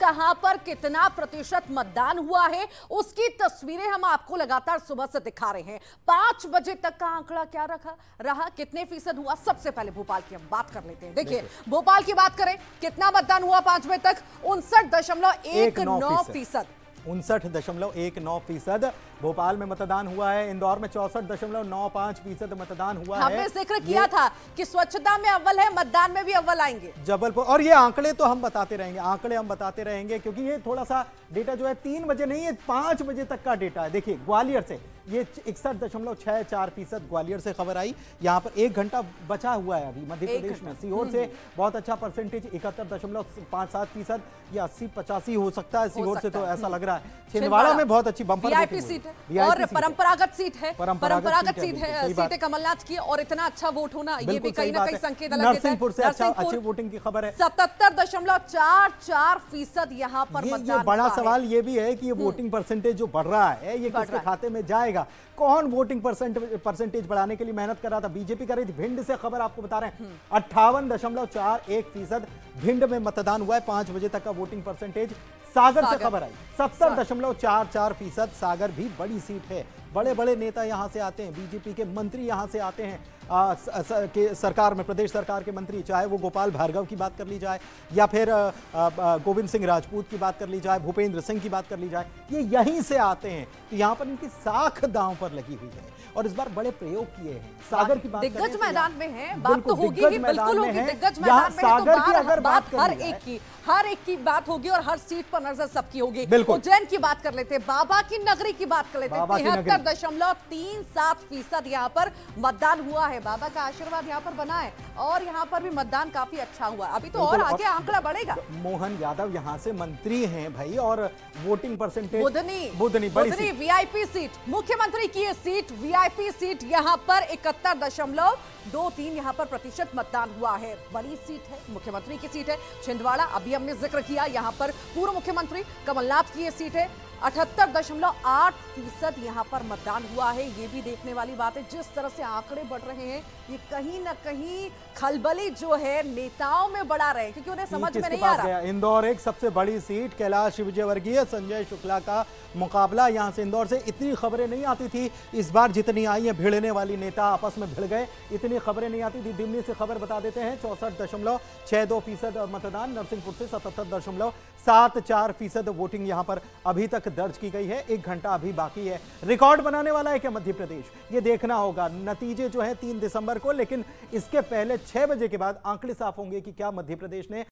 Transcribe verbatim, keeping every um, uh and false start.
कहां पर कितना प्रतिशत मतदान हुआ है उसकी तस्वीरें हम आपको लगातार सुबह से दिखा रहे हैं। पांच बजे तक का आंकड़ा क्या रखा रहा, कितने फीसद हुआ। सबसे पहले भोपाल की हम बात कर लेते हैं। देखिए भोपाल की बात करें, कितना मतदान हुआ पांच बजे तक, उनसठ दशमलव एक नौ फीसद उनसठ दशमलव एक नौ फीसद भोपाल में मतदान हुआ है। इंदौर में चौसठ दशमलव नौ पांच फीसद मतदान हुआ है। हमने जिक्र किया था कि स्वच्छता में अव्वल है, मतदान में भी अव्वल आएंगे जबलपुर। और ये आंकड़े तो हम बताते रहेंगे, आंकड़े हम बताते रहेंगे क्योंकि ये थोड़ा सा डेटा जो है तीन बजे नहीं है पांच बजे तक का डेटा है। देखिए ग्वालियर से ये इकसठ दशमलव छह चार फीसद ग्वालियर से खबर आई। यहाँ पर एक घंटा बचा हुआ है अभी मध्य प्रदेश में। सीहोर से बहुत अच्छा परसेंटेज इकहत्तर दशमलव पांच सात फीसद या अस्सी पचासी हो सकता है सीहोर से, तो ऐसा लग रहा है। छिंदवाड़ा में बहुत अच्छी बम्पर वीआईपी सीट है और परंपरागत सीट है, परंपरागत सीट है, सीटें कमलनाथ की, और इतना अच्छा वोट होना ये भी कहीं ना कहीं संकेत अलग देता है। नरसिंहपुर से अच्छा अच्छी वोटिंग की खबर है। सतहत्तर दशमलव चार चार फीसद यहाँ पर मतदान। बड़ा सवाल ये भी है कि ये वोटिंग परसेंटेज जो बढ़ रहा है ये किसके खाते में जाएगा। कौन वोटिंग परसेंट परसेंटेज बढ़ाने के लिए मेहनत कर रहा था? बीजेपी कर रही थी। भिंड से खबर आपको बता रहे हैं, अट्ठावन दशमलव चार एक फीसद भिंड में मतदान हुआ है पांच बजे तक का वोटिंग परसेंटेज। सागर से खबर आई, सत्तर दशमलव चार चार फीसद। सागर भी बड़ी सीट है, बड़े बड़े नेता यहां से आते हैं, बीजेपी के मंत्री यहां से आते हैं। आ, स, स, के सरकार में प्रदेश सरकार के मंत्री, चाहे वो गोपाल भार्गव की बात कर ली जाए या फिर आ, आ, गोविंद सिंह राजपूत की बात कर ली जाए, भूपेंद्र सिंह की बात कर ली जाए, ये यहीं से आते हैं। तो यहाँ पर इनकी साख दांव पर लगी हुई है और इस बार बड़े प्रयोग किए हैं। सागर की बात दिग्गज मैदान में है, बात तो होगी ही, बिल्कुल होगी। दिग्गज मैदान में सागर की अगर बात हर एक की हर एक की बात होगी और हर सीट पर नजर सबकी होगी। बिल्कुल। उज्जैन की बात कर लेते हैं, बाबा की नगरी की बात कर लेते हैं। तिहत्तर दशमलव तीन सात फीसद यहाँ पर मतदान हुआ है। बाबा का आशीर्वाद यहाँ पर बना है और यहाँ पर भी मतदान काफी अच्छा हुआ। अभी तो और आगे आंकड़ा बढ़ेगा। मोहन यादव यहाँ से मंत्री हैं भाई, और voting percentage Budhni Budhni Budhni VIP seat, मुख्यमंत्री की ये सीट वीआईपी सीट, यहाँ पर इकहत्तर दशमलव दो तीन यहाँ पर प्रतिशत मतदान हुआ है। बड़ी सीट है, मुख्यमंत्री की सीट है। छिंदवाड़ा अभी हमने जिक्र किया, यहाँ पर पूर्व मुख्यमंत्री कमलनाथ की ये सीट है। अठहत्तर दशमलव आठ फीसद यहाँ पर मतदान हुआ है। ये भी देखने वाली बात है, जिस तरह से आंकड़े बढ़ रहे हैं ये कहीं ना कहीं खलबली जो है नेताओं में बढ़ा रहे, क्योंकि उन्हें समझ में नहीं आ रहा। इंदौर एक सबसे बड़ी सीट, कैलाश विजयवर्गीय संजय शुक्ला का मुकाबला। यहाँ से इंदौर से इतनी खबरें नहीं आती थी इस बार जितनी आई है। भिड़ने वाली नेता आपस में भिड़ गए, इतनी खबरें नहीं आती थी। दिल्ली से खबर बता देते हैं, चौसठ दशमलव छह दो फीसद मतदान। नरसिंहपुर से सतहत्तर दशमलव सात चार फीसद वोटिंग यहाँ पर अभी तक दर्ज की गई है। एक घंटा अभी बाकी है। रिकॉर्ड बनाने वाला है क्या मध्य प्रदेश, ये देखना होगा। नतीजे जो है तीन दिसंबर को, लेकिन इसके पहले छह बजे के बाद आंकड़े साफ होंगे कि क्या मध्य प्रदेश ने